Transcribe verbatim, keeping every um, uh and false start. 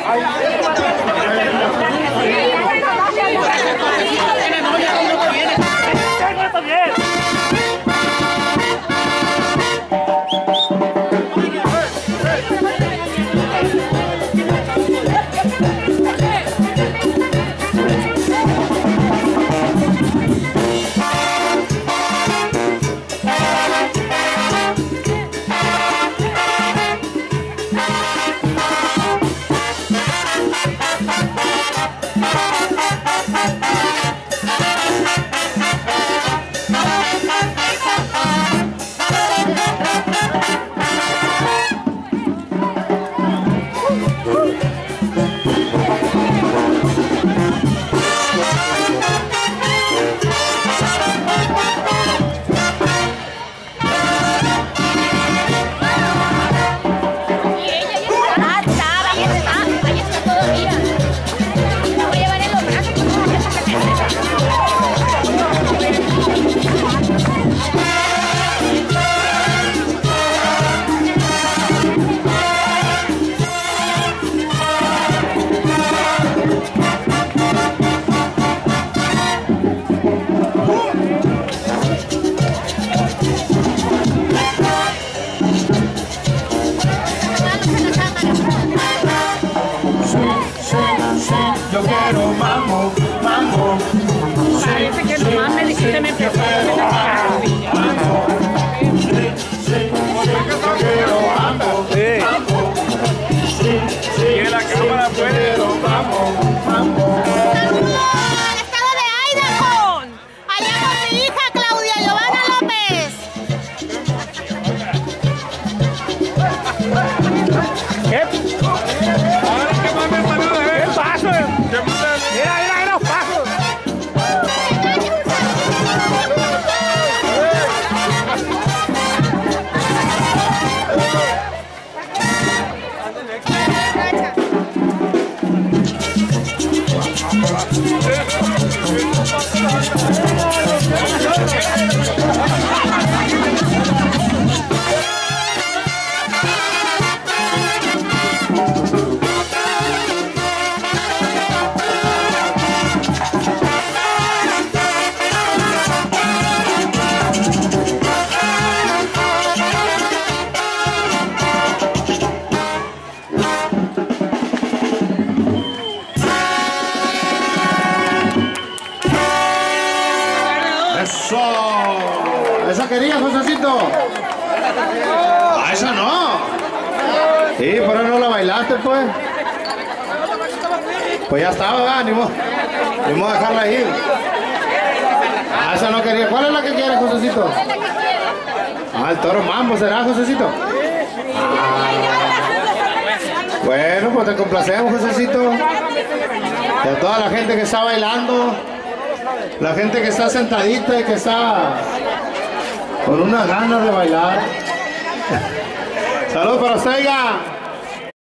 Yo quiero mambo, mambo. Parece que nomás me dijiste me prefiero mambo. Sí, sí, yo quiero mambo, mambo. Sí, sí, tiene la cámara pues. Quiero mambo, mambo. ¡Saludos al estado de Idaho! Allá con mi hija Claudia Giovanna López. ¿Qué? Ahora que más me saluda, ¿eh? ¿Qué paso? ¿Qué más? Mira, mira, mira los pasos. Eso. ¿Esa quería, Josecito? Ah, esa no. Sí, pero no la bailaste, pues. Pues ya estaba, ¿verdad? Ni modo, ni modo dejarla ir. Ah, esa no quería. ¿Cuál es la que quiere, Josecito? Ah, el toro mambo, ¿será, Josecito? Ah. Bueno, pues te complacemos, Josecito. De toda la gente que está bailando. La gente que está sentadita y que está con unas ganas de bailar. Salud para usted, oiga.